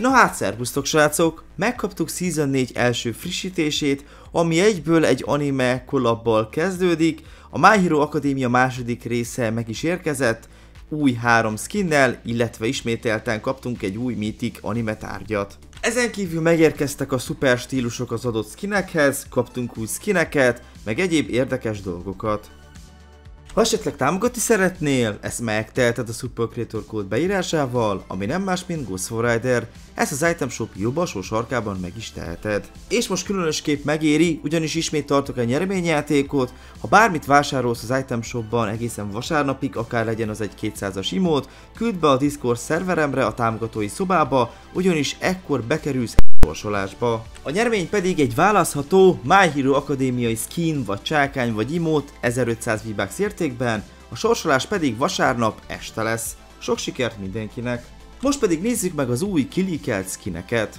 Na hát szervusztok srácok, megkaptuk Season 4 első frissítését, ami egyből egy anime kollabbal kezdődik. A My Hero Academia második része meg is érkezett, új 3 skinnel, illetve ismételten kaptunk egy új Mythic anime tárgyat. Ezen kívül megérkeztek a szuper stílusok az adott skinekhez, kaptunk új skineket, meg egyéb érdekes dolgokat. Ha esetleg támogatni szeretnél, ezt megteheted a Super Creator kód beírásával, ami nem más, mint Ghost Rider. Ezt az Item Shop jobb alsó sarkában meg is teheted. És most különösképp megéri, ugyanis ismét tartok egy nyereményjátékot. Ha bármit vásárolsz az Item Shopban egészen vasárnapig, akár legyen az egy 200-as imót, küld be a Discord szerveremre a támogatói szobába, ugyanis ekkor bekerülsz sorsolásba. A nyeremény pedig egy választható My Hero Akadémiai skin, vagy csákány, vagy imót 1500 V-Bucks értékben, a sorsolás pedig vasárnap este lesz. Sok sikert mindenkinek! Most pedig nézzük meg az új kilikelt skineket.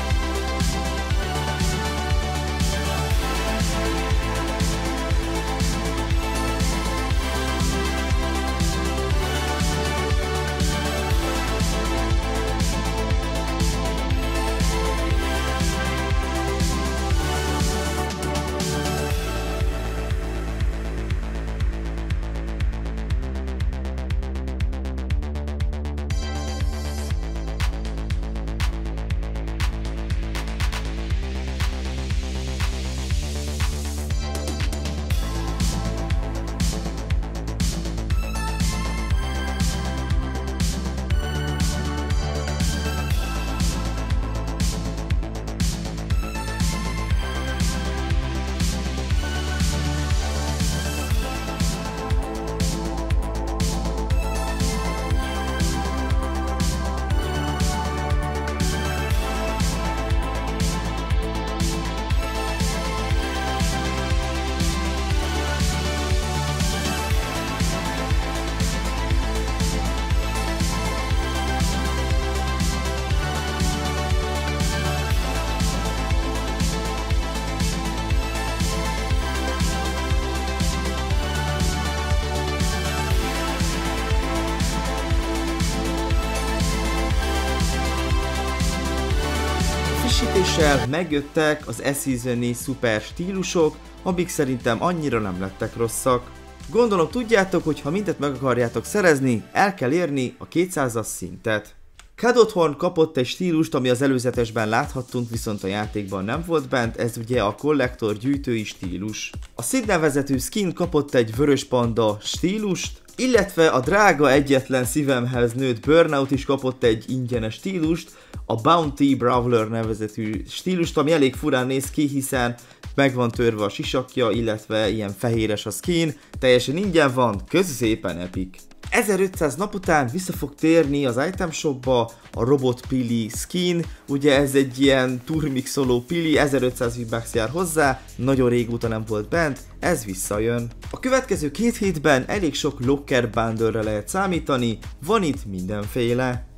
Frissítéssel megjöttek az e-season-i szuper stílusok, amik szerintem annyira nem lettek rosszak. Gondolom tudjátok, hogy ha mindet meg akarjátok szerezni, el kell érni a 200-as szintet. Kadothorn kapott egy stílust, ami az előzetesben láthattunk, viszont a játékban nem volt bent, ez ugye a kollektor gyűjtői stílus. A Sid nevezetű skin kapott egy vörös panda stílust, illetve a drága egyetlen szívemhez nőtt Burnout is kapott egy ingyenes stílust, a Bounty Brawler nevezetű stílust, ami elég furán néz ki, hiszen meg van törve a sisakja, illetve ilyen fehéres a skin, teljesen ingyen van, köszi szépen epic. 1500 nap után vissza fog térni az Item Shopba a Robot Pili skin, ugye ez egy ilyen turmixoló pili, 1500 V-Bucks jár hozzá, nagyon régóta nem volt bent, ez visszajön. A következő 2 hétben elég sok locker bundle-re lehet számítani, van itt mindenféle.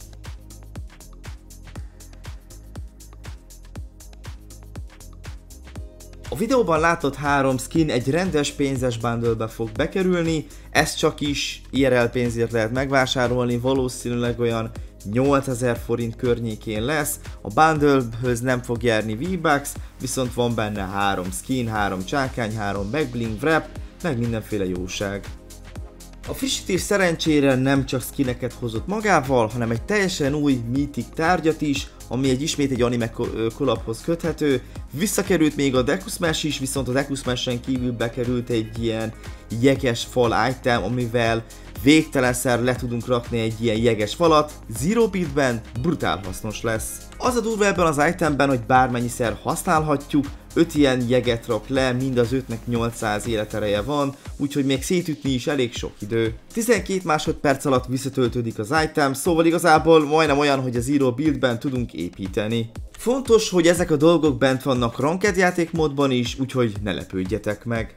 A videóban látott 3 skin egy rendes pénzes bundle-be fog bekerülni, ezt csak is IRL pénzért lehet megvásárolni, valószínűleg olyan 8000 forint környékén lesz, a bundle-höz nem fog járni V-Bucks, viszont van benne 3 skin, 3 csákány, 3 backbling wrap, meg mindenféle jóság. A frissítés szerencsére nem csak skineket hozott magával, hanem egy teljesen új Mythic tárgyat is, ami ismét egy anime collabhoz köthető. Visszakerült még a Deku Smash is, viszont a Deku Smash-en kívül bekerült egy ilyen jeges fal item, amivel végtelenszer le tudunk rakni egy ilyen jeges falat. Zero Beatben brutál hasznos lesz. Az a durva ebben az itemben, hogy bármennyiszer használhatjuk, 5 ilyen jeget rak le, mind az 5-nek 800 életereje van, úgyhogy még szétütni is elég sok idő. 12 másodperc alatt visszatöltődik az item, szóval igazából majdnem olyan, hogy a Zero Buildben tudunk építeni. Fontos, hogy ezek a dolgok bent vannak ranked játékmódban is, úgyhogy ne lepődjetek meg.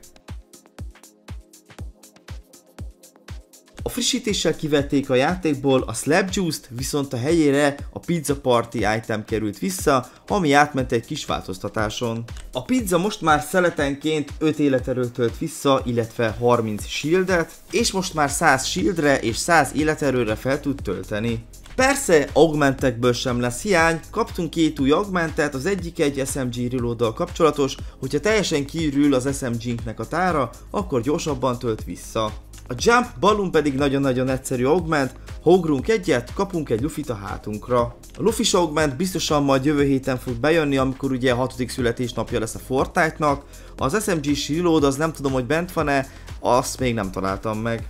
A frissítéssel kivették a játékból a Slap Juice-t, viszont a helyére a Pizza Party item került vissza, ami átment egy kis változtatáson. A pizza most már szeletenként 5 életerőt tölt vissza, illetve 30 shieldet, és most már 100 shieldre és 100 életerőre fel tud tölteni. Persze augmentekből sem lesz hiány, kaptunk két új augmentet, az egyik egy SMG reloaddal kapcsolatos, hogyha teljesen kiürül az SMG-nknek a tára, akkor gyorsabban tölt vissza. A Jump Balloon pedig nagyon-nagyon egyszerű augment, ha ugrunk egyet, kapunk egy lufit a hátunkra. A lufis augment biztosan majd jövő héten fog bejönni, amikor ugye a 6. születésnapja lesz a Fortnite-nak. Az SMG-s reload az nem tudom, hogy bent van-e, azt még nem találtam meg.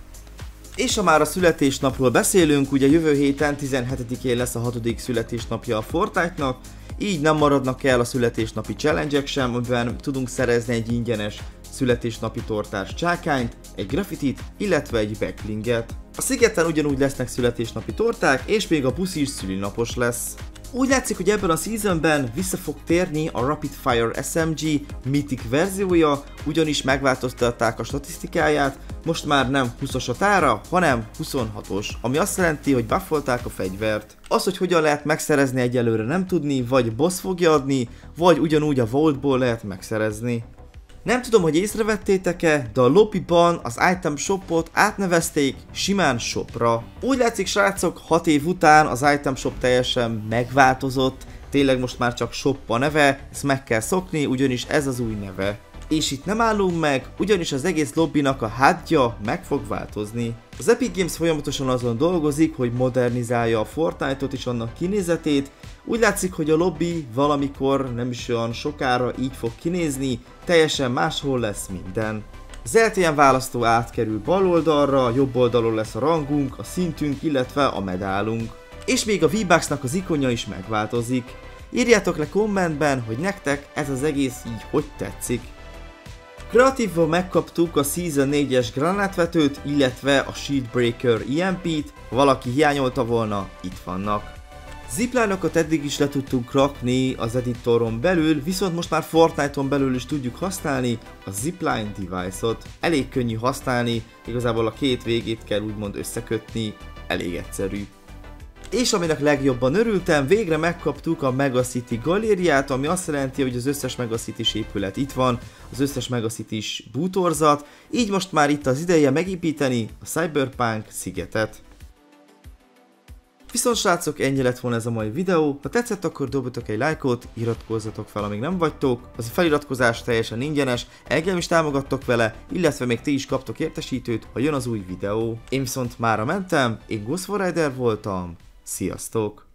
És ha már a születésnapról beszélünk, ugye jövő héten 17-én lesz a 6. születésnapja a Fortnite-nak, így nem maradnak el a születésnapi challenge-ek sem, amiben tudunk szerezni egy ingyenes születésnapi tortás csákányt, egy graffitit, illetve egy backlinget. A szigeten ugyanúgy lesznek születésnapi torták, és még a busz is szülinapos lesz. Úgy látszik, hogy ebben a seasonben vissza fog térni a Rapid Fire SMG Mythic verziója, ugyanis megváltoztatták a statisztikáját, most már nem 20-os a tára, hanem 26-os, ami azt jelenti, hogy buffolták a fegyvert. Az, hogy hogyan lehet megszerezni egyelőre nem tudni, vagy boss fogja adni, vagy ugyanúgy a Vaultból lehet megszerezni. Nem tudom, hogy észrevettétek-e, de a lobbyban az item shopot átnevezték simán shopra. Úgy látszik, srácok, 6 év után az item shop teljesen megváltozott, tényleg most már csak shop a neve, ezt meg kell szokni, ugyanis ez az új neve. És itt nem állunk meg, ugyanis az egész lobbynak a hátja meg fog változni. Az Epic Games folyamatosan azon dolgozik, hogy modernizálja a Fortnite-ot és annak kinézetét. Úgy látszik, hogy a lobby valamikor nem is olyan sokára így fog kinézni, teljesen máshol lesz minden. Az LTN választó átkerül bal oldalra, jobb oldalon lesz a rangunk, a szintünk, illetve a medálunk. És még a V-Bucksnak az ikonja is megváltozik. Írjátok le kommentben, hogy nektek ez az egész így hogy tetszik. Kreatívban megkaptuk a Season 4-es granátvetőt, illetve a Shieldbreaker EMP-t, ha valaki hiányolta volna, itt vannak. Zipline-okat eddig is le tudtunk rakni az editoron belül, viszont most már Fortnite-on belül is tudjuk használni a Zipline device-ot. Elég könnyű használni, igazából a két végét kell úgymond összekötni, elég egyszerű. És aminek legjobban örültem, végre megkaptuk a Megacity galériát, ami azt jelenti, hogy az összes Megacity-s épület itt van, az összes Megacity-s bútorzat, így most már itt az ideje megépíteni a Cyberpunk szigetet. Viszont srácok, ennyi lett volna ez a mai videó, ha tetszett, akkor dobjatok egy lájkot, iratkozzatok fel, amíg nem vagytok, az a feliratkozás teljesen ingyenes, engem is támogattok vele, illetve még ti is kaptok értesítőt, ha jön az új videó. Én viszont mára mentem, én Ghost Rider voltam, sziasztok!